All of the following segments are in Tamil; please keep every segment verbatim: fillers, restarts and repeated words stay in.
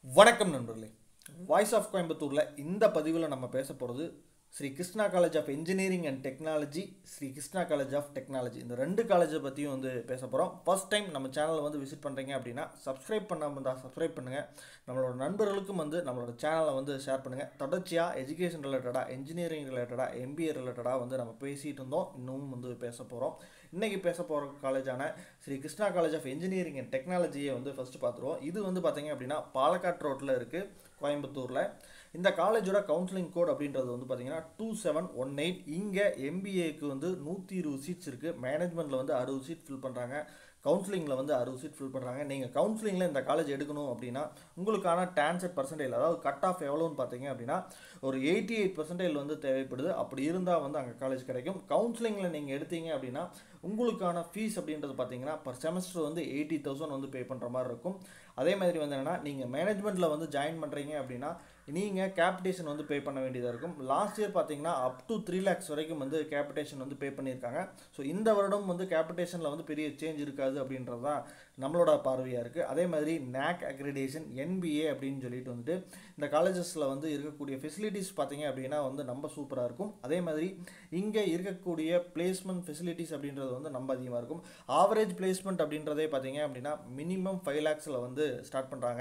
வணக்கம் நண்பர்களே. வாய்ஸ் ஆஃப் கோயம்புத்தூர்ல இந்த பதிவில் நம்ம பேச போகிறது Sri Krishna college of engineering and technology, Sri Krishna college of technology, இந்த ரெண்டு காலேஜை பற்றியும் வந்து பேச போகிறோம். ஃபர்ஸ்ட் டைம் நம்ம சேனலை வந்து விசிட் பண்ணுறீங்க அப்படின்னா சப்ஸ்கிரைப் பண்ணாமல் இருந்தால் சப்ஸ்கிரைப் பண்ணுங்கள். நம்மளோட நண்பர்களுக்கும் வந்து நம்மளோட சேனலை வந்து ஷேர் பண்ணுங்கள். தொடர்ச்சியாக எஜுகேஷன் ரிலேட்டடாக, இன்ஜினியரிங் ரிலேட்டடாக, எம்பிஏ ரிலேட்டடாக வந்து நம்ம பேசிகிட்டு இருந்தோம், இன்னும் வந்து பேச போகிறோம். இன்றைக்கி பேச போகிற காலேஜான Shri Krishna college of engineering and டெக்னாலஜியை வந்து ஃபஸ்ட்டு பார்த்துருவோம். இது வந்து பார்த்திங்க அப்படின்னா பாலக்காட் ரோட்டில் இருக்குது, கோயம்புத்தூரில். இந்த காலேஜோட கவுன்சிலிங் கோட் அப்படின்றது வந்து பார்த்தீங்கன்னா டூ செவன் ஒன் எயிட். இங்கே எம்பிஏக்கு வந்து நூற்றி இருபது சீட்ஸ் இருக்குது. மேனேஜ்மெண்ட்டில் வந்து அறுபது சீட் ஃபில் பண்ணுறாங்க, கவுன்சிலிங்கில் வந்து அறுபது சீட் ஃபில் பண்ணுறாங்க. நீங்கள் கவுன்சிலிங்கில் இந்த காலேஜ் எடுக்கணும் அப்படின்னா உங்களுக்கான டான்செட் பர்சன்டேஜ், அதாவது கட் ஆஃப் எவ்வளோன்னு பார்த்தீங்க அப்படின்னா ஒரு எயிட்டி எயிட் பர்சன்டேஜ் வந்து தேவைப்படுது. அப்படி இருந்தால் வந்து அங்கே காலேஜ் கிடைக்கும். கவுன்சிலிங்கில் நீங்கள் எடுத்தீங்க அப்படின்னா உங்களுக்கான ஃபீஸ் அப்படின்றது பார்த்தீங்கன்னா பர் செமஸ்டர் வந்து எயிட்டி தௌசண்ட் வந்து பே பண்ணுற மாதிரி இருக்கும். அதே மாதிரி வந்து என்னென்னா நீங்கள் மேனேஜ்மெண்ட்டில் வந்து ஜாயின் பண்ணுறீங்க அப்படின்னா நீங்கள் கேபிடேஷன் வந்து பே பண்ண வேண்டியதாக இருக்கும். லாஸ்ட் இயர் பார்த்தீங்கன்னா அப் டு த்ரீ லேக்ஸ் வரைக்கும் வந்து கேபிடேஷன் வந்து பே பண்ணியிருக்காங்க. ஸோ இந்த வருடம் வந்து கேபிடேஷனில் வந்து பெரிய சேஞ்ச் இருக்காது அப்படின்றது தான் நம்மளோட பார்வையாக இருக்குது. அதே மாதிரி நேக் அக்ரிடேஷன், என்பிஏ அப்படின்னு சொல்லிட்டு வந்துட்டு இந்த காலேஜஸில் வந்து இருக்கக்கூடிய ஃபெசிலிட்டிஸ் பார்த்தீங்க அப்படின்னா வந்து நம்ம சூப்பராக இருக்கும். அதே மாதிரி இங்கே இருக்கக்கூடிய பிளேஸ்மெண்ட் ஃபெசிலிட்டிஸ் அப்படின்றது வந்து நம்ம அதிகமாக இருக்கும். ஆவரேஜ் பிளேஸ்மெண்ட் அப்படின்றதே பார்த்தீங்க அப்படின்னா மினிமம் ஃபைவ் லேக்ஸில் வந்து ஸ்டார்ட் பண்ணுறாங்க.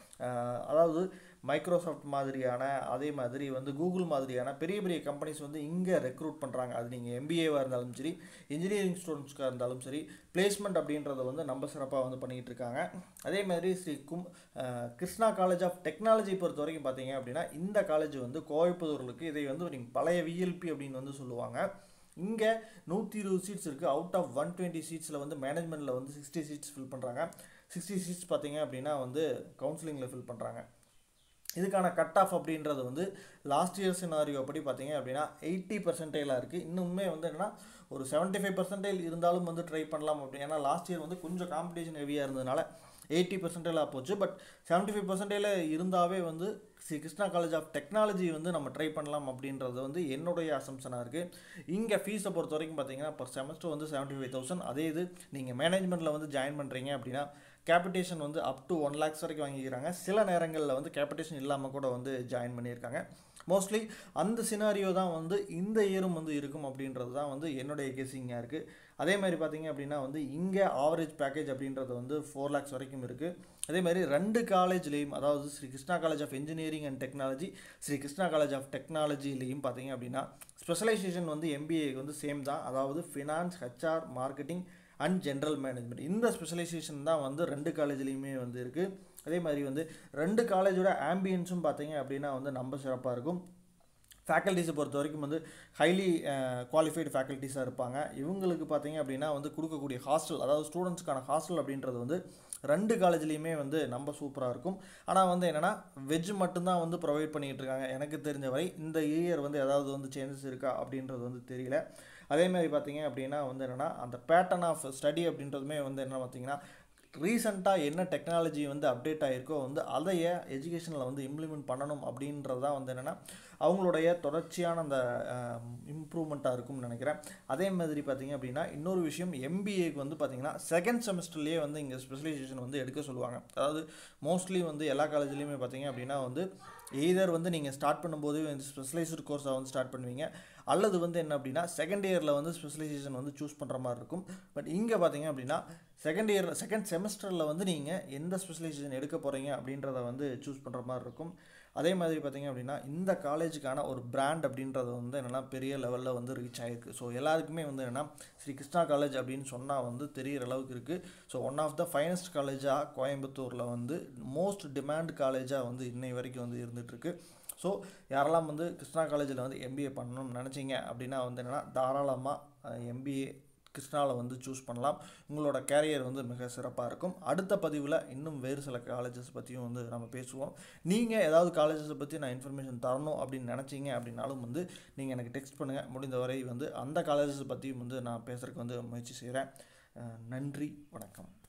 அதாவது மைக்ரோசாஃப்ட் மாதிரியான, அதே மாதிரி வந்து கூகுள் மாதிரியான பெரிய பெரிய கம்பெனிஸ் வந்து இங்கே ரெக்ரூட் பண்ணுறாங்க. அது நீங்கள் எம்பிஏவாக இருந்தாலும் சரி, இன்ஜினியரிங் ஸ்டூடெண்ட்ஸ்க்காக இருந்தாலும் சரி, பிளேஸ்மெண்ட் அப்படின்றத வந்து நம்ம சிறப்பாக வந்து பண்ணிகிட்டு இருக்காங்க. அதே மாதிரி ஸ்ரீ கும் கிருஷ்ணா காலேஜ் ஆஃப் டெக்னாலஜி பொறுத்த வரைக்கும் பார்த்தீங்க அப்படின்னா இந்த காலேஜ் வந்து கோயம்புத்தூருக்கு, இதை வந்து நீங்கள் பழைய விஎல்பி அப்படின்னு வந்து சொல்லுவாங்க. இங்கே நூற்றி இருபது சீட்ஸ் இருக்குது. அவுட் ஆஃப் ஒன் டுவெண்ட்டி சீட்ஸில் வந்து மேனேஜ்மெண்ட்டில் வந்து சிக்ஸ்டி சீட்ஸ் ஃபில் பண்ணுறாங்க. சிக்ஸ்டி சீட்ஸ் பார்த்தீங்க அப்படின்னா வந்து கவுன்சிலிங்கில் ஃபில் பண்ணுறாங்க. இதுக்கான கட் ஆஃப் அப்படின்றது வந்து லாஸ்ட் இயர் சினாரியோ படி பார்த்தீங்க அப்படின்னா எயிட்டி பர்சன்டேஜாக இருக்குது. இன்னுமே வந்து என்னென்னா ஒரு செவன்ட்டி ஃபைவ் பர்சன்டேஜ் இருந்தாலும் வந்து ட்ரை பண்ணலாம் அப்படி. ஏன்னா லாஸ்ட் இயர் வந்து கொஞ்சம் காம்படிஷன் ஹெவியாக இருந்ததுனால எயிட்டி பர்சன்டேஜாக போச்சு. பட் செவன்ட்டி ஃபைவ் பர்சன்டேஜில் இருந்தாவே வந்து Shri Krishna college of technology வந்து நம்ம ட்ரை பண்ணலாம் அப்படின்றது வந்து என்னுடைய அசம்ஷனாக இருக்குது. இங்கே ஃபீஸை பொறுத்த வரைக்கும் பார்த்தீங்கன்னா பர் செமஸ்டர் வந்து செவன்ட்டி ஃபைவ் தௌசண்ட். அதே இது நீங்கள் மேனேஜ்மெண்ட்டில் வந்து ஜாயின் பண்ணுறீங்க அப்படின்னா கேபிடேஷன் வந்து அப் டு ஒன் லேக்ஸ் வரைக்கும் வாங்கிக்கிறாங்க. சில நேரங்களில் வந்து கேபிடேஷன் இல்லாமல் கூட வந்து ஜாயின் பண்ணியிருக்காங்க. மோஸ்ட்லி அந்த சினாரியோ தான் வந்து இந்த இயரும் வந்து இருக்கும் அப்படின்றது தான் வந்து என்னுடைய கெஸிங்காக இருக்குது. அதே மாதிரி பார்த்தீங்க அப்படின்னா வந்து இங்கே ஆவரேஜ் பேக்கேஜ் அப்படின்றது வந்து ஃபோர் லேக்ஸ் வரைக்கும் இருக்குது. அதே மாதிரி ரெண்டு காலேஜ்லேயும், அதாவது Shri Krishna college of engineering and technology, Sri Krishna college of டெக்னாலஜிலையும் பார்த்தீங்க அப்படின்னா ஸ்பெஷலைசேஷன் வந்து எம்பிஏ வந்து சேம் தான். அதாவது finance, HR, marketing and general management, இந்த ஸ்பெஷலைசேஷன் தான் வந்து ரெண்டு காலேஜ்லேயுமே வந்து இருக்குது. அதே மாதிரி வந்து ரெண்டு காலேஜோட ஆம்பியன்ஸும் பார்த்தீங்க அப்படின்னா வந்து நம்ம சிறப்பாக இருக்கும். ஃபேக்கல்ட்டிஸை பொறுத்த வரைக்கும் வந்து ஹைலி குவாலிஃபைடு ஃபேக்கல்ட்டிஸாக இருப்பாங்க. இவங்களுக்கு பார்த்தீங்க அப்படின்னா வந்து கொடுக்கக்கூடிய ஹாஸ்டல், அதாவது ஸ்டூடெண்ட்ஸ்க்கான ஹாஸ்டல் அப்படின்றது வந்து ரெண்டு காலேஜ்லேயுமே வந்து நம்ம சூப்பராக இருக்கும். ஆனால் வந்து என்னென்னா வெஜ் மட்டும்தான் வந்து ப்ரொவைட் பண்ணிகிட்டு இருக்காங்க. எனக்கு தெரிஞ்ச வரை இந்த இயர் வந்து ஏதாவது வந்து சேஞ்சஸ் இருக்கா அப்படின்றது வந்து தெரியல. அதே மாதிரி பார்த்தீங்க அப்படின்னா வந்து என்னென்னா அந்த பேட்டர்ன் ஆஃப் ஸ்டடி அப்படின்றதுமே வந்து என்ன பார்த்தீங்கன்னா ரீசெண்டாக என்ன டெக்னாலஜி வந்து அப்டேட் ஆகிருக்கோ வந்து அதைய எஜுகேஷனில் வந்து இம்ப்ளிமெண்ட் பண்ணணும் அப்படின்றது தான் வந்து என்னென்னா அவங்களுடைய தொடர்ச்சியான அந்த இம்ப்ரூவ்மெண்ட்டாக இருக்கும்னு நினைக்கிறேன். அதே மாதிரி பார்த்திங்க அப்படின்னா இன்னொரு விஷயம், எம்பிஏக்கு வந்து பார்த்திங்கன்னா செகண்ட் செமஸ்டர்லேயே வந்து இங்கே ஸ்பெஷலைசேஷன் வந்து எடுக்க சொல்லுவாங்க. அதாவது மோஸ்ட்லி வந்து எல்லா காலேஜ்லேயுமே பார்த்திங்க அப்படின்னா வந்து எய்தர் வந்து நீங்கள் ஸ்டார்ட் பண்ணும்போது வந்து ஸ்பெஷலைஸ்டு கோர்ஸை வந்து ஸ்டார்ட் பண்ணுவீங்க, அல்லது வந்து என்ன அப்படின்னா செகண்ட் இயரில் வந்து ஸ்பெஷலைசேஷன் வந்து சூஸ் பண்ணுற மாதிரி இருக்கும். பட் இங்கே பார்த்தீங்க அப்படின்னா செகண்ட் இயரில் செகண்ட் செமஸ்டரில் வந்து நீங்கள் எந்த ஸ்பெஷலைசேஷன் எடுக்க போகிறீங்க அப்படின்றத வந்து சூஸ் பண்ணுற மாதிரி இருக்கும். அதே மாதிரி பார்த்திங்க அப்படின்னா இந்த காலேஜுக்கான ஒரு பிராண்ட் அப்படின்றது வந்து என்னென்னா பெரிய லெவலில் வந்து ரீச் ஆகிருக்கு. ஸோ எல்லாருக்குமே வந்து என்னென்னா ஸ்ரீ கிருஷ்ணா காலேஜ் அப்படின்னு சொன்னால் வந்து தெரிகிற அளவுக்கு இருக்குது. So one of the finest காலேஜாக கோயம்புத்தூரில் வந்து மோஸ்ட் டிமாண்ட் காலேஜாக வந்து இன்னை வரைக்கும் வந்து இருந்துகிட்ருக்கு. ஸோ யாரெல்லாம் வந்து கிருஷ்ணா காலேஜில் வந்து எம்பிஏ பண்ணணும்னு நினச்சிங்க அப்படின்னா வந்து என்னென்னா தாராளமாக எம்பிஏ கிருஷ்ணாவில் வந்து சூஸ் பண்ணலாம். உங்களோட கேரியர் வந்து மிக சிறப்பாக இருக்கும். அடுத்த பதிவில் இன்னும் வேறு சில காலேஜஸ் பற்றியும் வந்து நம்ம பேசுவோம். நீங்கள் ஏதாவது காலேஜஸை பற்றி நான் இன்ஃபர்மேஷன் தரணும் அப்படின்னு நினச்சிங்க அப்படின்னாலும் வந்து நீங்கள் எனக்கு டெக்ஸ்ட் பண்ணுங்கள். முடிந்தவரை வந்து அந்த காலேஜஸ் பற்றியும் வந்து நான் பேசுகிறதுக்கு வந்து முயற்சி செய்கிறேன். நன்றி, வணக்கம்.